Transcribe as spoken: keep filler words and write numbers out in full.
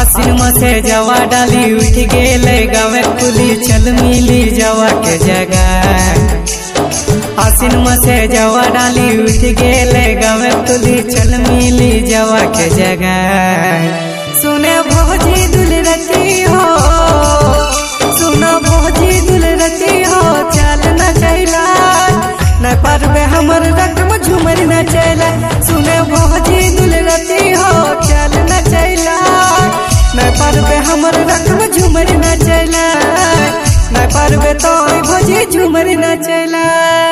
आसिन से जवा डाली उठ गेले गावे कुली चल मिली जवा के जगह। आसिन से जवा डाली उठ गेले गावे कुली चल मिली जवा के जगह। सुने भौजी दुलरती हो, सुनो भौजी दुलरती हो, चल नचैला न पारबे हमर रकम झुमर नचैला। सुने भौजी दुलरती हो, चल नचैला न पारबे हमर रकम झुमर नचैला। न पारबे तो भौजी झुमर नचैला।